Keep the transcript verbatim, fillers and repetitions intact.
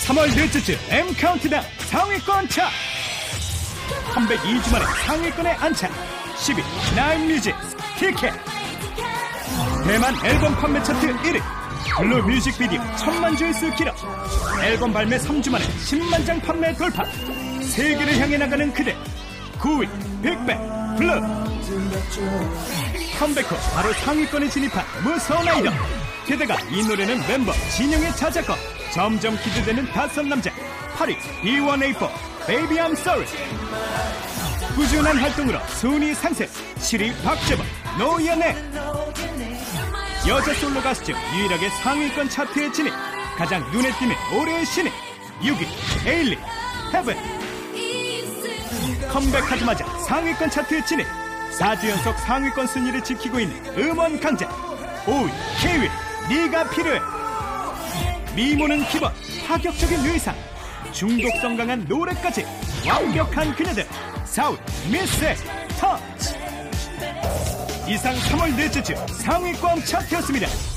삼월 넷째 주 M 카운트다운 상위권 차트 삼백이 주 만에 상위권에 안착. 십 위 나인뮤직 티켓. 대만 앨범 판매 차트 일 위 블루 뮤직비디오 천만 조회수 기록. 앨범 발매 삼 주 만에 십만 장 판매 돌파. 세계를 향해 나가는 그대. 구 위 빅뱅 블루. 컴백 후 바로 상위권에 진입한 무서운 아이돌. 게다가 이 노래는 멤버 진영의 자작곡. 점점 기대되는 다섯 남자. 팔 위 비 원 에이 포 Baby I'm Sorry. 꾸준한 활동으로 순위 상승. 칠 위 박재범 Know Your Name. 여자 솔로 가수 중 유일하게 상위권 차트에 진입. 가장 눈에 띄는 올해의 신인. 육 위 에일리 Heaven. 컴백하자마자 상위권 차트에 진입. 사 주 연속 상위권 순위를 지키고 있는 음원 강자. 오 위 케이윌 네가 필요해. 미모는 기본, 파격적인 의상, 중독성 강한 노래까지 완벽한 그녀들. 사 위 미스의 터치. 이상 삼월 넷째 주 상위권 차트였습니다.